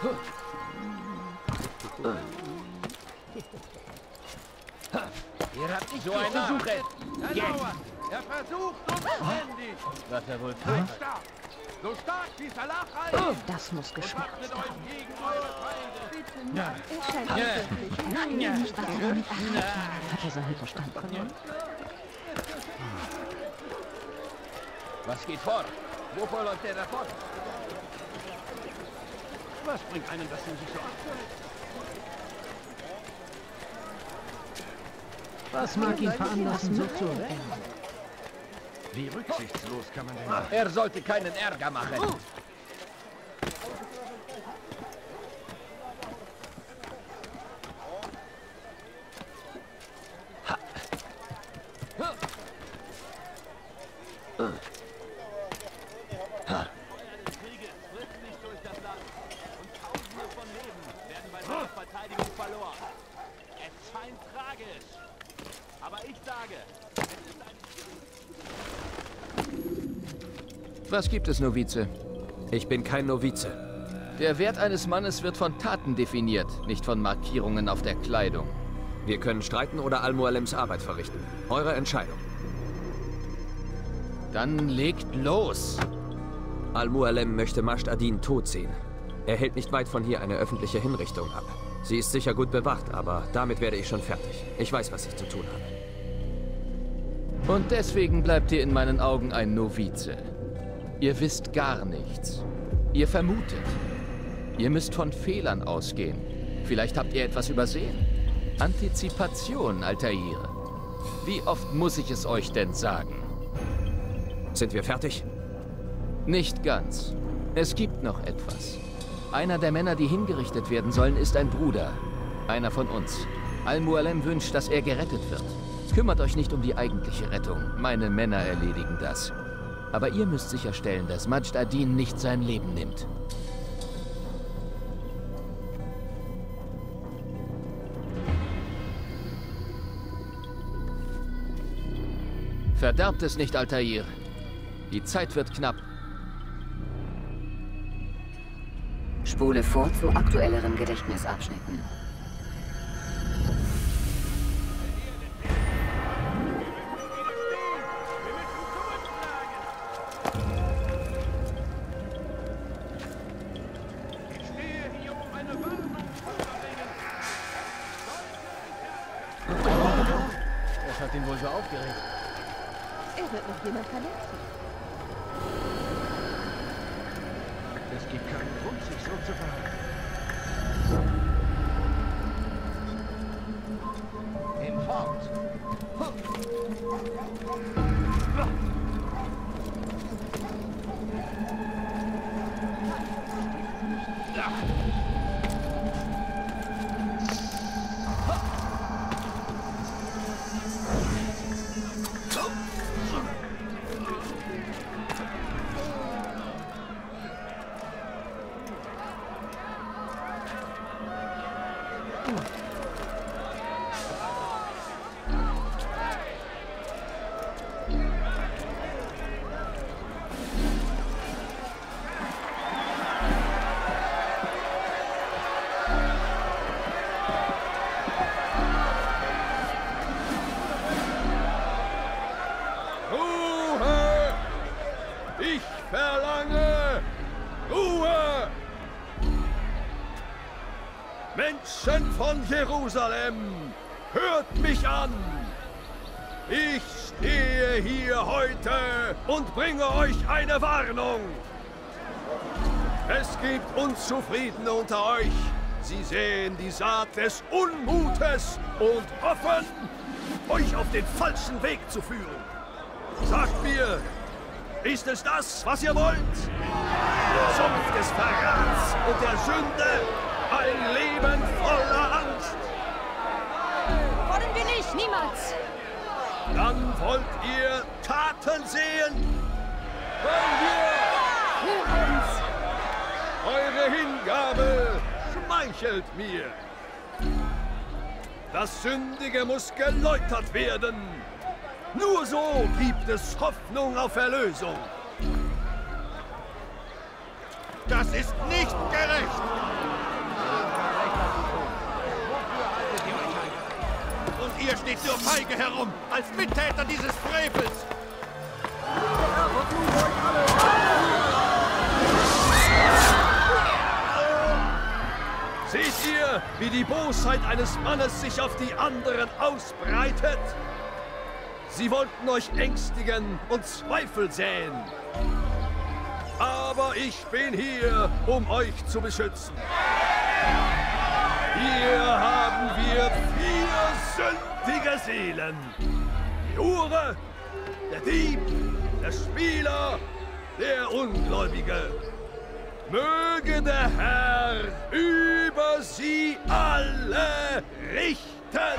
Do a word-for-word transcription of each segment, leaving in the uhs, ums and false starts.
Ihr habt nicht so viel zu suchen. Er versucht uns ständig. Was er wohl tut. Stark. So stark wie Salah Al-Din. Das muss geschmeckt Wappnet haben. euch gegen eure Feinde. Ja. Er scheint wirklich. Nein, Ja. nicht was er damit erreicht. Hat er seinen Verstand verloren? Was geht vor? Wovor läuft er davon? Was bringt einen das in sich so abfällt? Was mag ihn veranlassen, so zu rennen? Wie rücksichtslos kann man denn... Er sollte keinen Ärger machen. Was gibt es, Novize? Ich bin kein Novize. Der Wert eines Mannes wird von Taten definiert, nicht von Markierungen auf der Kleidung. Wir können streiten oder Al-Mualems Arbeit verrichten. Eure Entscheidung. Dann legt los! Al-Mualem möchte Mascht ad-Din tot sehen. Er hält nicht weit von hier eine öffentliche Hinrichtung ab. Sie ist sicher gut bewacht, aber damit werde ich schon fertig. Ich weiß, was ich zu tun habe. Und deswegen bleibt ihr in meinen Augen ein Novize. Ihr wisst gar nichts. Ihr vermutet. Ihr müsst von Fehlern ausgehen. Vielleicht habt ihr etwas übersehen. Antizipation, Altair. Wie oft muss ich es euch denn sagen? Sind wir fertig? Nicht ganz. Es gibt noch etwas. Einer der Männer, die hingerichtet werden sollen, ist ein Bruder. Einer von uns. Al-Mualem wünscht, dass er gerettet wird. Kümmert euch nicht um die eigentliche Rettung. Meine Männer erledigen das. Aber ihr müsst sicherstellen, dass Majd ad-Din nicht sein Leben nimmt. Verderbt es nicht, Altair. Die Zeit wird knapp. Spule vor zu aktuelleren Gedächtnisabschnitten. Was hat ihn wohl so aufgeregt? Er wird noch jemand verletzen. Es gibt keinen Grund, sich so zu verhalten. Hinfort! Ich verlange Ruhe! Menschen von Jerusalem, hört mich an! Ich stehe hier heute und bringe euch eine Warnung! Es gibt Unzufriedene unter euch. Sie sehen die Saat des Unmutes und hoffen, euch auf den falschen Weg zu führen. Sagt mir, ist es das, was ihr wollt? Der Sumpf des Verrats und der Sünde, ein Leben voller Angst. Wollen wir nicht, niemals! Dann wollt ihr Taten sehen? Wollen wir? Hör uns! Eure Hingabe schmeichelt mir. Das Sündige muss geläutert werden. Nur so gibt es Hoffnung auf Erlösung. Das ist nicht gerecht! Und ihr steht nur feige herum, als Mittäter dieses Frevels! Seht ihr, wie die Bosheit eines Mannes sich auf die anderen ausbreitet? Sie wollten euch ängstigen und Zweifel säen. Aber ich bin hier, um euch zu beschützen. Hier haben wir vier sündige Seelen. Die Hure, der Dieb, der Spieler, der Ungläubige. Möge der Herr über sie alle richten.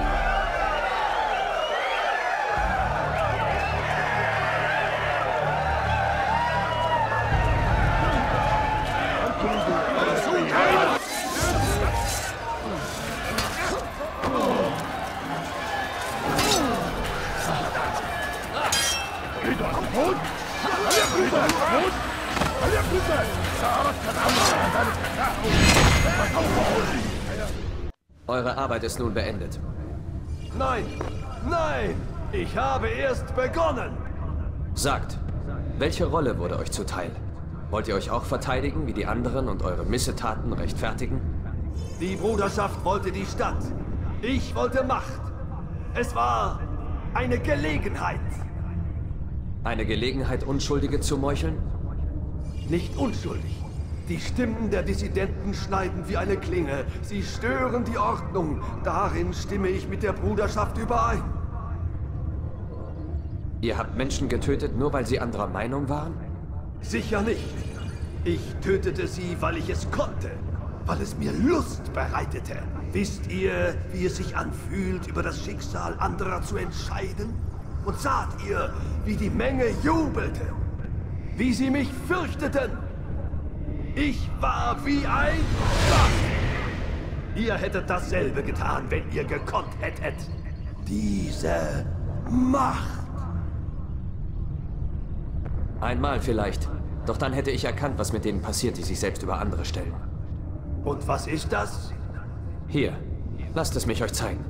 Eure Arbeit ist nun beendet. Nein, nein, ich habe erst begonnen. Sagt, welche Rolle wurde euch zuteil? Wollt ihr euch auch verteidigen wie die anderen und eure Missetaten rechtfertigen? Die Bruderschaft wollte die Stadt. Ich wollte Macht. Es war eine Gelegenheit. Eine Gelegenheit, Unschuldige zu meucheln? Nicht unschuldig. Die Stimmen der Dissidenten schneiden wie eine Klinge. Sie stören die Ordnung. Darin stimme ich mit der Bruderschaft überein. Ihr habt Menschen getötet, nur weil sie anderer Meinung waren? Sicher nicht. Ich tötete sie, weil ich es konnte. Weil es mir Lust bereitete. Wisst ihr, wie es sich anfühlt, über das Schicksal anderer zu entscheiden? Und saht ihr, wie die Menge jubelte? Wie sie mich fürchteten? Ich war wie ein Gott. Ihr hättet dasselbe getan, wenn ihr gekonnt hättet. Diese Macht. Einmal vielleicht. Doch dann hätte ich erkannt, was mit denen passiert, die sich selbst über andere stellen. Und was ist das? Hier, lasst es mich euch zeigen.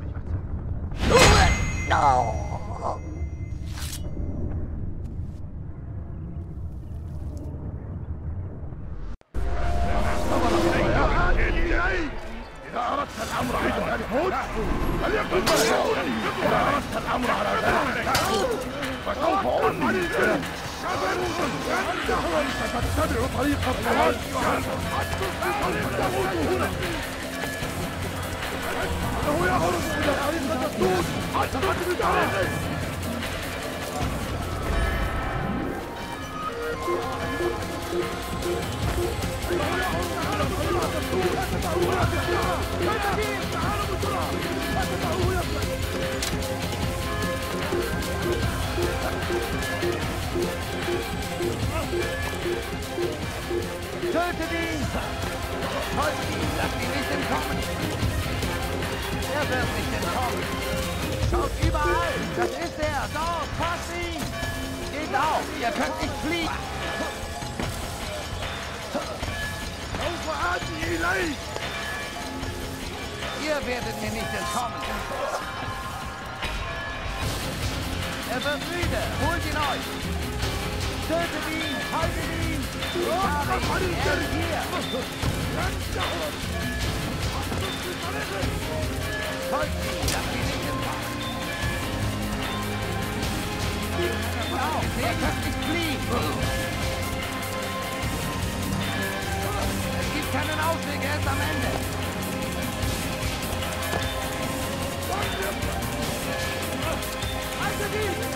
Tötet ihn! Folgt ihn! Lasst ihn nicht entkommen! Er wird nicht entkommen! Schaut überall! Das ist er! Dort! Fasst ihn! Geht auf! Ihr könnt nicht fliehen! Ihr werdet mir nicht entkommen! Er wird müde! Holt ihn euch! Tötet ihn! Haltet ihn! Ich habe ihn! Er ist hier! Folgt ihn! Lasst ihn nicht entkommen! Auf! Ihr könnt nicht fliehen! Es gibt keinen Ausweg! Er ist am Ende! Haltet ihn!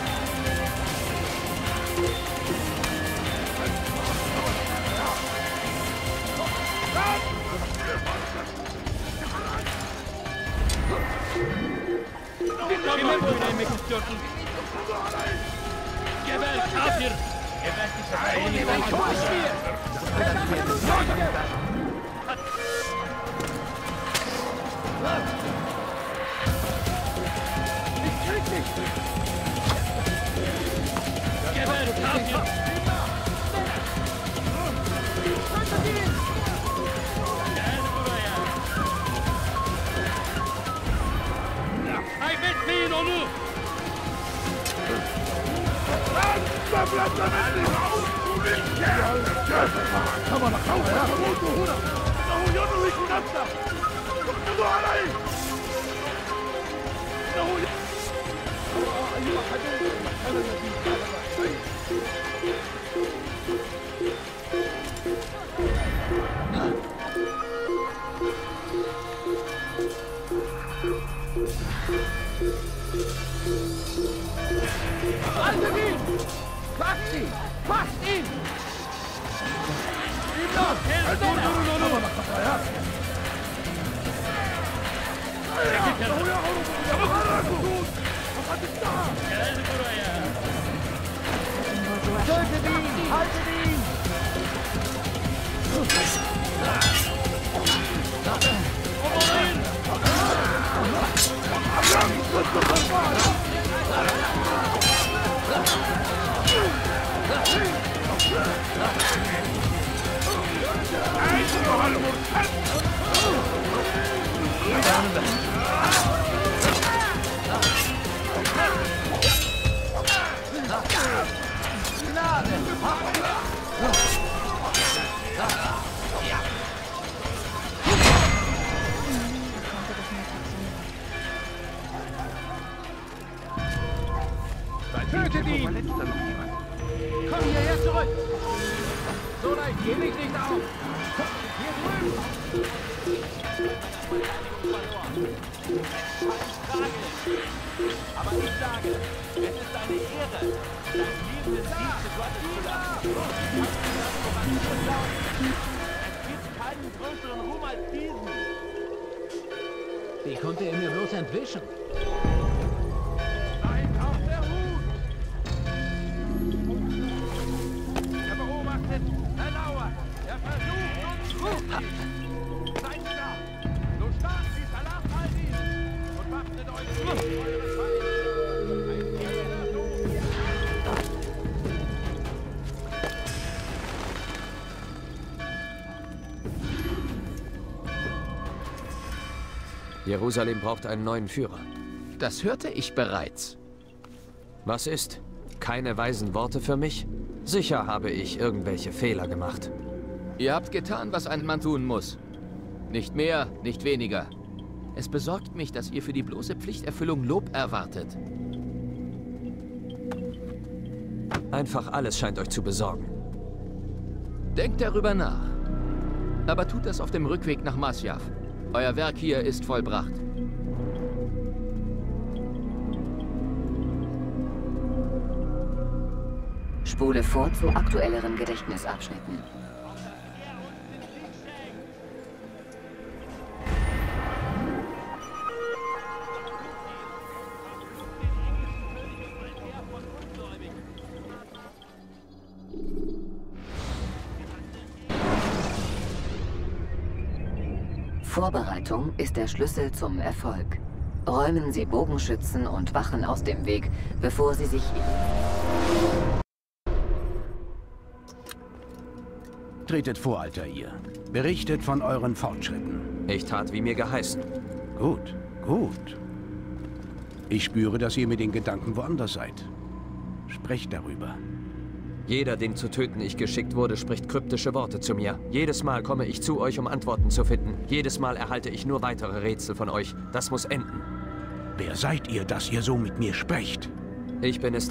Haltet ihn! Fasst ihn! Fasst ihn! Ihm los! Tötet ihn! Haltet ihn! Tötet ihn! Komm hierher zurück! So leicht gebe ich nicht auf! Hier drüben! Aber ich sage, es ist eine Ehre, das Leben des Dienstes Gottes. Es gibt keinen größeren Ruhm als diesen. Wie konnte er mir bloß entwischen? Seid auf der Hut! Er beobachtet, er lauert, er versucht uns gut. Seid stark, so stark wie Salah al-Din und waffnet euch gegen eure Feinde. Ein jeder Tod. Jerusalem braucht einen neuen Führer. Das hörte ich bereits. Was ist? Keine weisen Worte für mich? Sicher habe ich irgendwelche Fehler gemacht. Ihr habt getan, was ein Mann tun muss. Nicht mehr, nicht weniger. Es besorgt mich, dass ihr für die bloße Pflichterfüllung Lob erwartet. Einfach alles scheint euch zu besorgen. Denkt darüber nach. Aber tut das auf dem Rückweg nach Masyaf. Euer Werk hier ist vollbracht. Spule vor zu aktuelleren Gedächtnisabschnitten. Vorbereitung ist der Schlüssel zum Erfolg. Räumen Sie Bogenschützen und Wachen aus dem Weg, bevor sie sich... Tretet vor, Altair. Berichtet von euren Fortschritten. Ich tat, wie mir geheißen. Gut, gut. Ich spüre, dass ihr mit den Gedanken woanders seid. Sprecht darüber. Jeder, dem zu töten ich geschickt wurde, spricht kryptische Worte zu mir. Jedes Mal komme ich zu euch, um Antworten zu finden. Jedes Mal erhalte ich nur weitere Rätsel von euch. Das muss enden. Wer seid ihr, dass ihr so mit mir sprecht? Ich bin es,